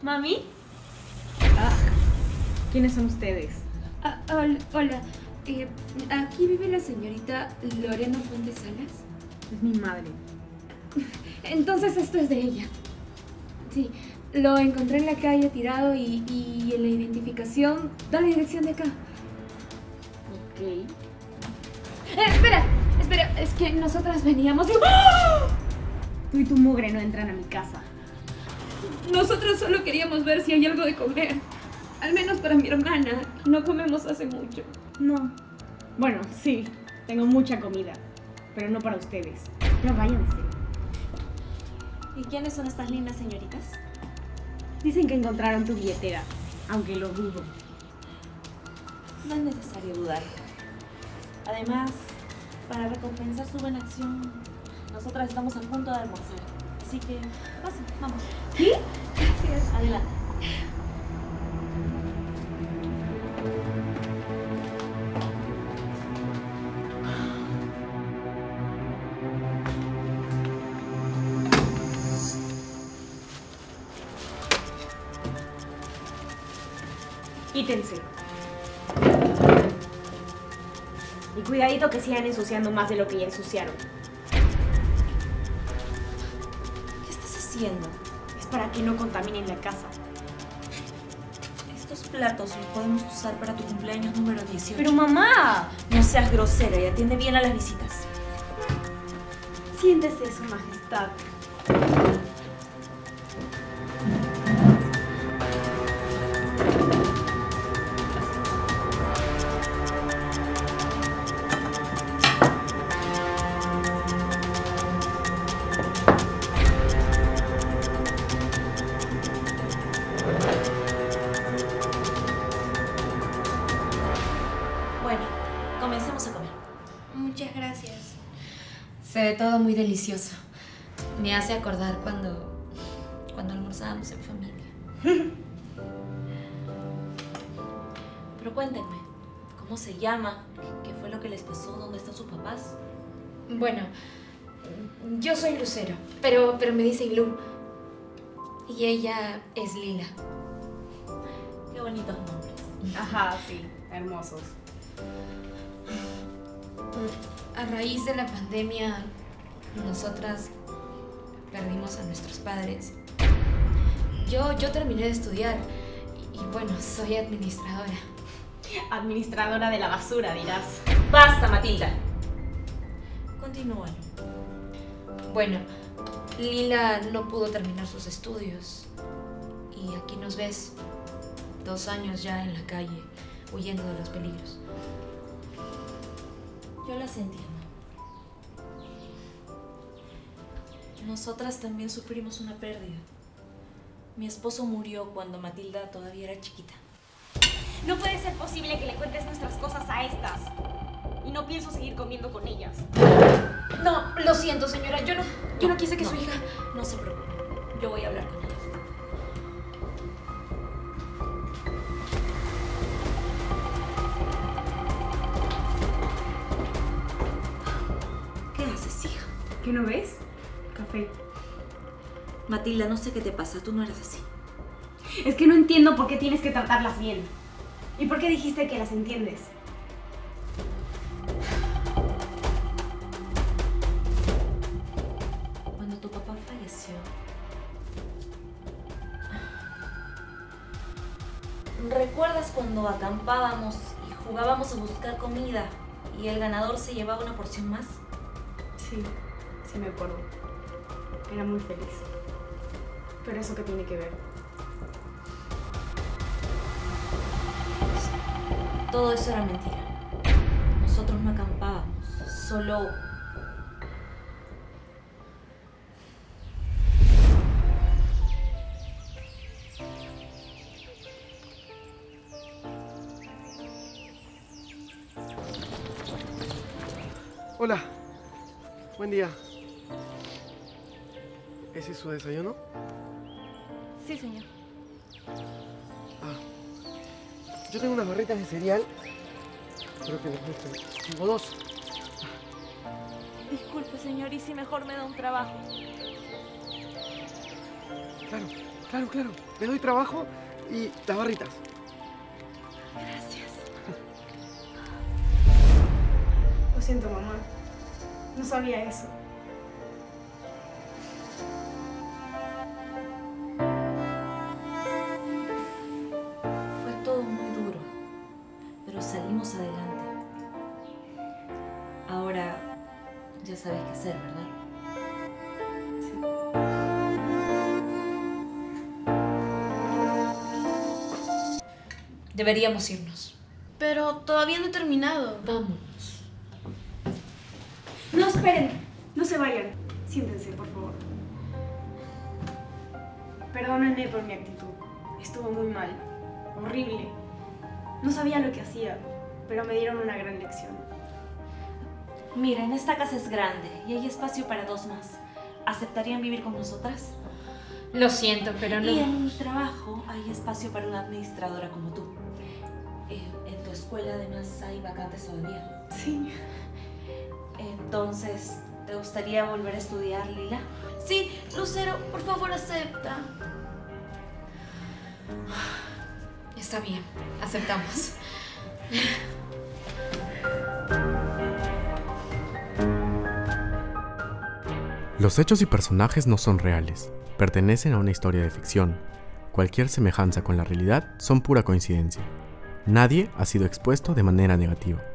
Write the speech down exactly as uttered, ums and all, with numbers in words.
¿Mami? Ah, ¿quiénes son ustedes? Ah, hola, hola. Eh, ¿aquí vive la señorita Lorena Fuentes Salas? Es mi madre. Entonces esto es de ella. Sí, lo encontré en la calle tirado y, y en la identificación da la dirección de acá. Ok. Eh, espera, espera, es que nosotras veníamos y... ¡Oh! Tú y tu mugre no entran a mi casa. Nosotros solo queríamos ver si hay algo de comer. Al menos para mi hermana. No comemos hace mucho. No. Bueno, sí, tengo mucha comida, pero no para ustedes. Ya váyanse. ¿Y quiénes son estas lindas señoritas? Dicen que encontraron tu billetera, aunque lo dudo. No es necesario dudar. Además, para recompensar su buena acción, nosotras estamos a punto de almorzar. Así que, pasen, vamos. ¿Sí? Gracias. Adelante. Quítense. Y cuidadito que sigan ensuciando más de lo que ya ensuciaron. ¿Qué estás haciendo? Es para que no contaminen la casa. Estos platos los podemos usar para tu cumpleaños número dieciocho. ¡Pero mamá! No seas grosera y atiende bien a las visitas. Siéntese, su majestad. Bueno, comencemos a comer. Muchas gracias. Se ve todo muy delicioso. Me hace acordar cuando, cuando almorzábamos en familia. Pero cuéntenme, ¿cómo se llama? ¿Qué fue lo que les pasó? ¿Dónde están sus papás? Bueno, yo soy Lucero, pero, pero me dicen Lu. Y ella es Lila. Qué bonitos nombres. Ajá, sí, hermosos. A raíz de la pandemia, nosotras perdimos a nuestros padres. Yo, yo terminé de estudiar y, y bueno, soy administradora. Administradora de la basura, dirás. ¡Basta, Matilda! Continúa. Bueno, Lila no pudo terminar sus estudios y aquí nos ves, dos años ya en la calle, huyendo de los peligros. Yo las entiendo. Nosotras también sufrimos una pérdida. Mi esposo murió cuando Matilda todavía era chiquita. No puede ser posible que le cuentes nuestras cosas a estas. Y no pienso seguir comiendo con ellas. No, lo siento, señora. Yo no, yo no quise que no, su hija... No se preocupe. Yo voy a hablar con ella. ¿Qué haces, hija? ¿Qué no ves? Café. Matilda, no sé qué te pasa. Tú no eres así. Es que no entiendo por qué tienes que tratarlas bien. ¿Y por qué dijiste que las entiendes? Cuando tu papá falleció, ¿recuerdas cuando acampábamos y jugábamos a buscar comida y el ganador se llevaba una porción más? Sí, sí me acuerdo. Era muy feliz. Pero ¿eso qué tiene que ver? Todo eso era mentira. Nosotros no acampábamos, solo... Hola, buen día. ¿Ese es su desayuno? Sí, señor. Ah, yo tengo unas barritas de cereal. Creo que les gustan. Tengo dos. Disculpe, señor, ¿y si mejor me da un trabajo? Claro, Claro, claro. Le doy trabajo y las barritas. Gracias. Lo siento, mamá. No sabía eso. Fue todo muy duro, pero salimos adelante. Ahora ya sabes qué hacer, ¿verdad? Deberíamos irnos. Pero todavía no he terminado. Vámonos. No, esperen. No se vayan. Siéntense, por favor. Perdónenme por mi actitud. Estuvo muy mal. Horrible. No sabía lo que hacía, pero me dieron una gran lección. Miren, esta casa es grande y hay espacio para dos más. ¿Aceptarían vivir con nosotras? Lo siento, pero no. Y en mi trabajo hay espacio para una administradora como tú. Eh, en tu escuela además hay vacantes todavía. Sí. Entonces, ¿te gustaría volver a estudiar, Lila? Sí, Lucero, por favor, acepta. Está bien, aceptamos. Los hechos y personajes no son reales, pertenecen a una historia de ficción. Cualquier semejanza con la realidad son pura coincidencia. Nadie ha sido expuesto de manera negativa.